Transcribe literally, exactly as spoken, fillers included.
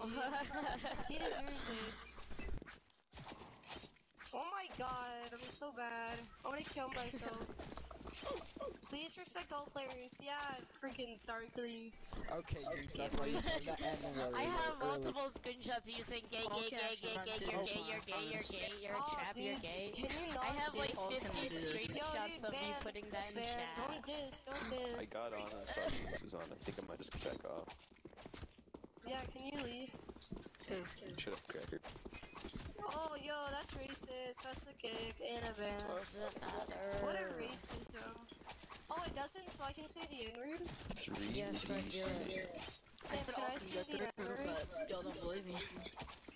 No. He deserves it. Oh my god, I'm so bad. I'm gonna kill myself. Please respect all players. Yeah, freaking Darkly. Okay, Jinx, that's why you said that and really, I have really. multiple screenshots of you saying gay, gay, gay, gay, gay, you're gay, you're gay, you're gay, you're a Oh, chap, dude, you're gay. Can you not I have like diss? fifty screenshots Yo, dude, of ban, you putting that in ban, chat. Don't diss, don't I diss. got on and saw Jinx was on. I think I might just back off. Yeah, can you leave? Shut up, Cracker. Oh, yo, that's racist. That's a kick and a ban. Doesn't matter. What a racism. Oh, it doesn't, so I can say the N-word? Three, Yes, but you're. Sam, can I say the N-word? but y'all don't believe me.